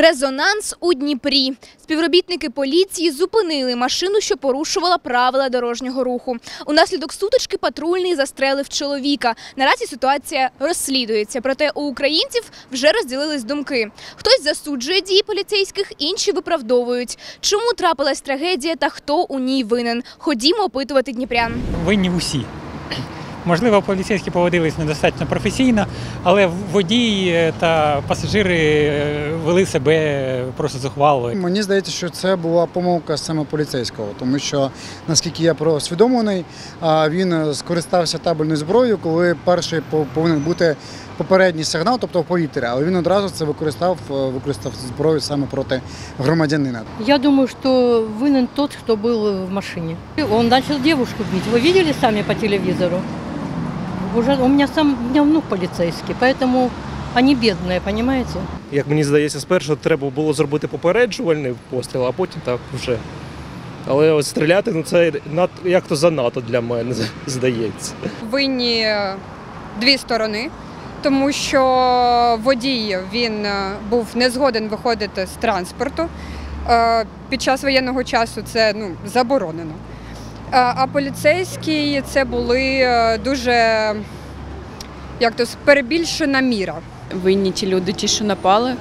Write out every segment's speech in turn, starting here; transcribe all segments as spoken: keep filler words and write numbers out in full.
Резонанс у Дніпрі. Співробітники поліції зупинили машину, що порушувала правила дорожнього руху. Унаслідок сутички патрульний застрелив чоловіка. Наразі ситуація розслідується, проте у українців вже розділились думки. Хтось засуджує дії поліцейських, інші виправдовують. Чому трапилась трагедія та хто у ній винен? Ходімо опитувати дніпрян. Винні в усі. Можливо, поліцейські поводились недостатньо професійно, але водії та пасажири вели себе просто зухвало. Мені здається, що це була помилка саме поліцейського, тому що, наскільки я проосвідомлений, він скористався табельною зброєю, коли перший повинен бути попередній сигнал, тобто в повітря, але він одразу це використав, використав зброю саме проти громадянина. Я думаю, что винен тот, кто был в машине. Он начал девушку бить. Вы видели сами по телевизору? Уже у меня сам у меня внук полицейский, поэтому они бедные, понимаете? Як мені здається, спершу треба було зробити попереджувальний постріл, а потім так вже. Але от стріляти, ну це як-то занадто для мене, здається. Винні дві сторони, тому що водій, він був не згоден виходити з транспорту. Під час воєнного часу це ну, заборонено. А поліцейські це були дуже, як то, перебільшена міра. Винні ті люди, ті, що напали.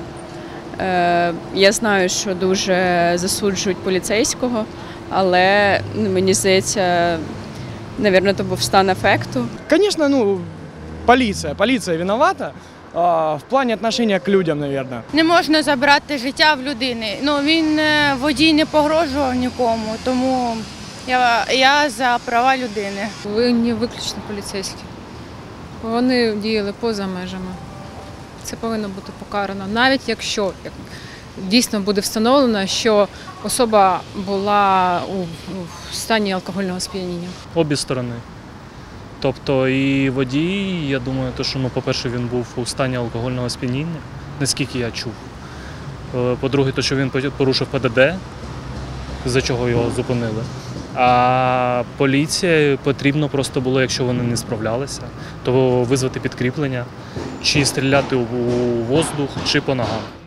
Я знаю, що дуже засуджують поліцейського, але мені здається, мабуть, це був стан афекту. Звісно, ну, поліція, поліція винувата в плані відношення к людям, мабуть. Не можна забрати життя в людини. Ну, він, водій, не погрожував нікому, тому я, я за права людини. Винні виключно поліцейські. Вони діяли поза межами. Це повинно бути покарано. Навіть якщо дійсно буде встановлено, що особа була у стані алкогольного сп'яніння. Обі сторони. Тобто і водій, я думаю, то, що, ну, по-перше, він був у стані алкогольного сп'яніння, наскільки я чув. По-друге, то, що він порушив Пе Де Де, за чого його зупинили. А поліція потрібно просто було, якщо вони не справлялися, то визвати підкріплення, чи стріляти у воздух, чи по ногам.